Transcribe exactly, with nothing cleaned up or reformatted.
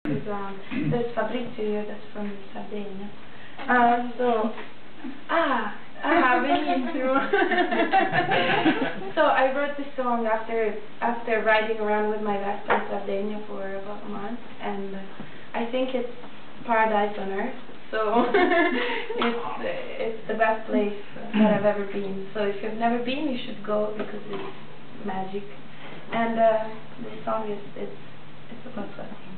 because um, there's Fabrizio here that's from Sardinia. Uh, so, ah, ah, benissimo. So I wrote this song after after riding around with my Vespa in Sardinia for about a month, and I think it's paradise on earth. So it's it's the best place that I've ever been. So if you've never been, you should go because it's magic. And uh, this song is it's it's about that.